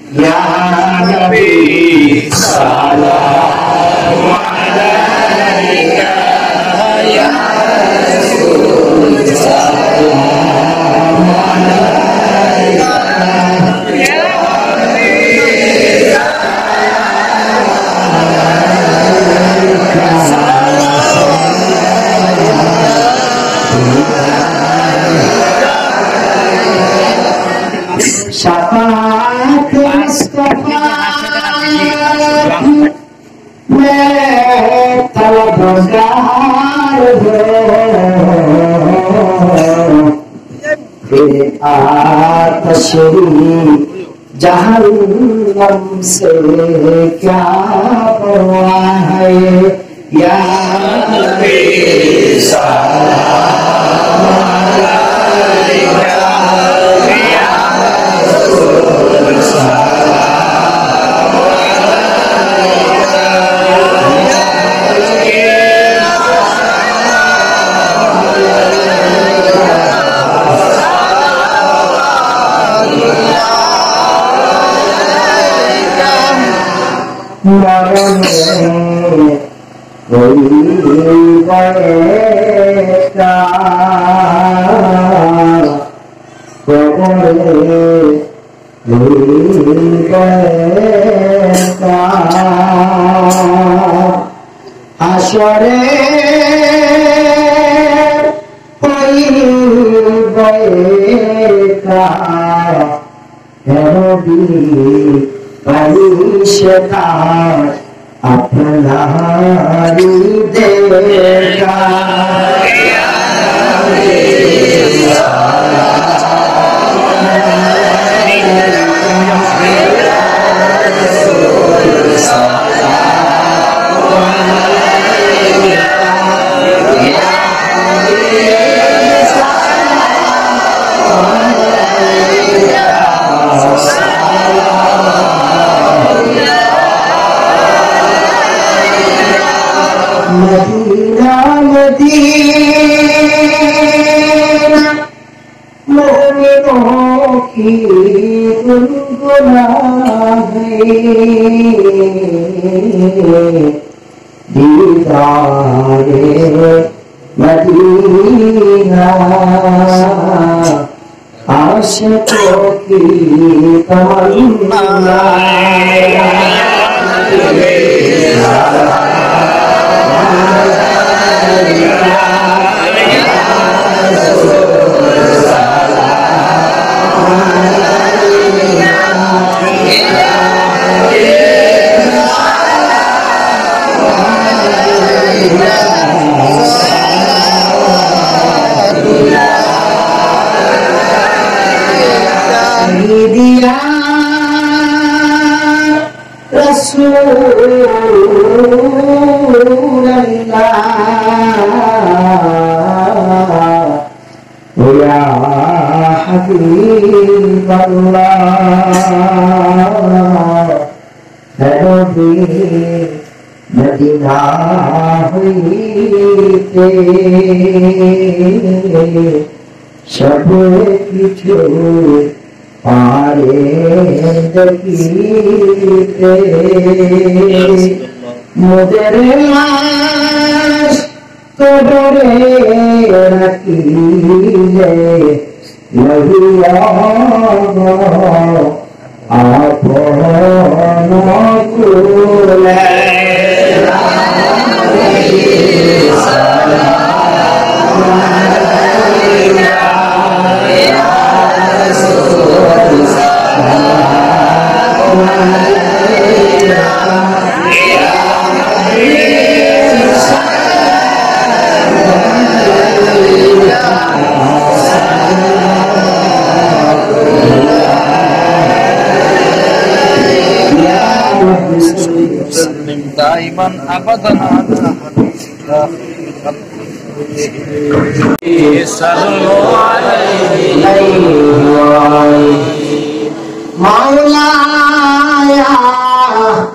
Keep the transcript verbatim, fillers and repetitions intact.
या नबी सलाम अलैका या रसूल सलाम अलैका या शफाअत मुस्तफा मैं तलबगार हूँ आतश जहन्नम से क्या हुआ है या नबी सलाम अलैका या रसूल सलाम अलैका मरण कोई गएगा कोई गएगा आशरे कोई गएगा भी परिशता अपना ही देगा मदीना मदीना मोमिनों की गुनगुना है दीदारे मदीना आशिकों की तमन्ना दिया रसूल अल्लाह या हबीब अल्लाह नबी मदीना हुई थे सब किछु पारे दकीते मुदरे लाश कबरे रखीले नहिया आपन कुले دائما ابدا على حبيبك صلوا عليه مولاي